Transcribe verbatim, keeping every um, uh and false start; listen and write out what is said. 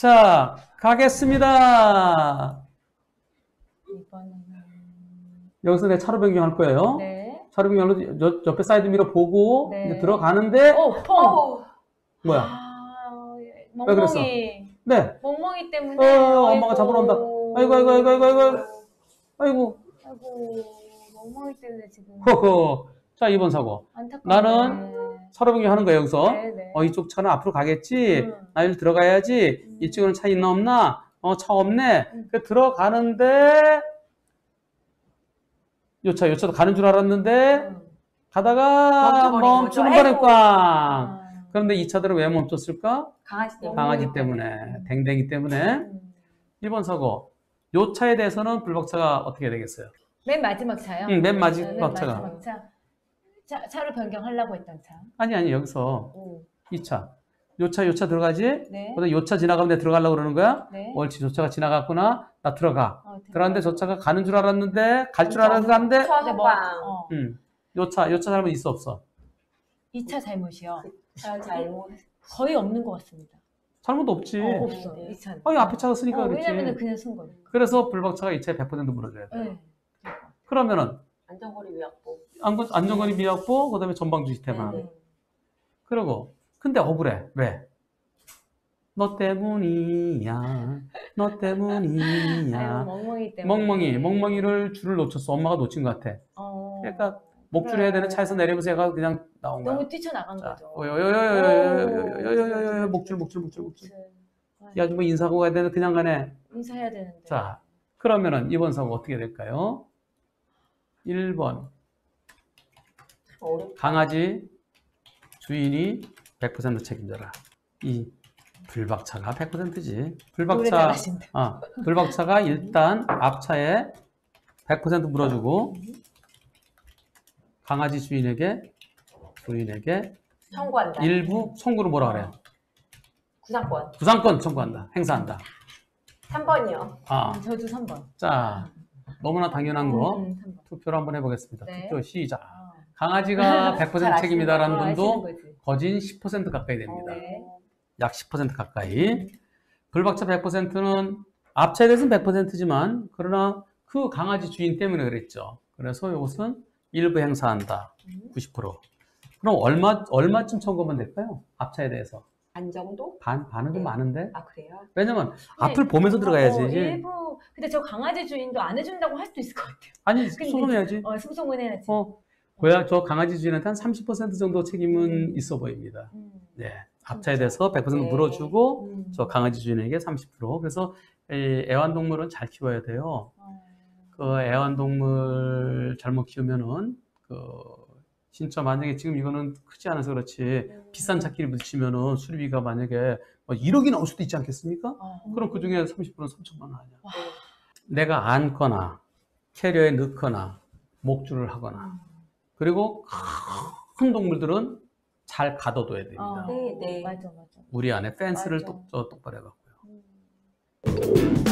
자, 가겠습니다. 이번에는 여기서 내 차로 변경할 거예요. 네. 차로 변경으로 옆에 사이드 미러 보고 네. 이제 들어가는데 오, 통. 뭐야? 아, 왜 그랬어? 멍멍이. 네. 멍멍이 때문에. 어, 엄마가 잡으러 온다. 아이고, 아이고, 아이고, 아이고, 아이고. 아이고. 아이고, 멍멍이 때문에 지금. 허허. 자, 이번 사고. 안타깝네. 나는 차로 변경하는 거야, 여기서. 네, 네. 어, 이쪽 차는 앞으로 가겠지. 음. 나 여기 들어가야지. 음. 이쪽에는 차 있나 없나? 어, 차 없네. 음. 그 들어가는데, 요 차, 요 차도 가는 줄 알았는데, 음. 가다가 멈춰버린 멈추는 거죠. 거네, 꽝. 아. 그런데 이 차들은 왜 멈췄을까? 강아지 때문에. 강아지 때문에, 댕댕이 때문에. 음. 일 번 사고. 요 차에 대해서는 불박차가 어떻게 되겠어요? 맨 마지막 차요? 응, 맨 마지막 네, 맨 차가. 마지막 차. 차. 차를 변경하려고 했던 차. 아니, 아니, 여기서 오. 이 차. 요 차, 요 차 들어가지? 네. 근데 요 차 지나가면 내가 들어가려고 그러는 거야? 네. 옳지, 저 차가 지나갔구나. 나 들어가. 어, 들어갔는데 저 차가 가는 줄 알았는데, 갈 줄 알았는데, 근데 뭐, 초소방. 어. 음, 요 차, 요 차 잘못 있어, 없어? 이 차 잘못이요. 잘 잘못. 거의 없는 것 같습니다. 잘못 없지. 어, 없어. 네. 이 차는. 아니, 앞에 차가 쓰니까 어, 그렇지. 왜냐면 그냥 쓴 거니까. 그래서 불박차가 이 차에 백 퍼센트 물어줘야 돼. 네. 그러면은, 안전거리 위약보. 안전- 안전거리 미약보, 그 다음에 전방주 시스템화. 네, 네. 그러고, 근데 억울해. 왜? 너 때문이야. 너 때문이야. 아유, 멍멍이 때문에. 멍멍이, 멍멍이를 줄을 놓쳤어. 엄마가 놓친 것 같아. 어. 그러니까 목줄 해야 되는 차에서 내리면서 얘가 그냥 나온 거야. 너무 뛰쳐나간 자, 거죠. 요요요요요요요요요요 목줄 목줄 목줄 목줄. 이 아줌마 인사하고 가야 되는 그냥 가네. 인사해야 되는데. 자, 그러면은 이번 사고 어떻게 될까요? 일 번 어렵다. 강아지 주인이 백 퍼센트 책임져라. 이 불박차가 백 퍼센트지. 노래 불박차, 잘하신다. 아, 불박차가 일단 앞차에 백 퍼센트 물어주고 강아지 주인에게 주인에게 청구한다. 일부 청구를 뭐라 그래요? 구상권. 구상권 청구한다. 행사한다. 삼 번이요. 아, 저도 삼 번. 자, 너무나 당연한 거 음, 삼 번. 투표를 한번 해보겠습니다. 네. 투표 시작. 아. 강아지가 백 퍼센트 잘 책임이다라는 아, 분도 아시는 거지. 거진 십 퍼센트 가까이 됩니다. 네. 약 십 퍼센트 가까이. 불박차 백 퍼센트는 앞차에 대해서는 백 퍼센트지만 그러나 그 강아지 주인 때문에 그랬죠. 그래서 이것은 일부 행사한다. 구십 퍼센트. 그럼 얼마, 얼마쯤 청구하면 될까요? 앞차에 대해서. 반 정도? 반, 반은 좀 네. 많은데? 아 그래요? 왜냐면 근데 앞을 보면서 들어가야지. 어, 일부. 근데 저 강아지 주인도 안 해준다고 할 수도 있을 것 같아요. 아니, 근데- 소송해야지. 어, 소송은 해야지. 어, 고야 저 강아지 주인한테 한 삼십 퍼센트 정도 책임은 음. 있어 보입니다. 음. 네. 앞차에 대해서 백 퍼센트 네. 물어주고 음. 저 강아지 주인에게 삼십 퍼센트. 그래서 이 애완동물은 잘 키워야 돼요. 어. 그 애완동물 잘못 키우면은 그 진짜 만약에 지금 이거는 크지 않아서 그렇지 음. 비싼 차끼리 부딪히면은 수리비가 만약에 뭐 일억이 나올 수도 있지 않겠습니까? 어. 그럼 그 중에 삼십 퍼센트는 삼천만 원 아니야. 와. 내가 안거나 캐리어에 넣거나 목줄을 하거나 그리고 큰 동물들은 잘 가둬둬야 됩니다. 어. 네, 네. 맞아, 맞아. 우리 안에 펜스를 맞아. 똑, 저 똑바로 해갖고요. 음.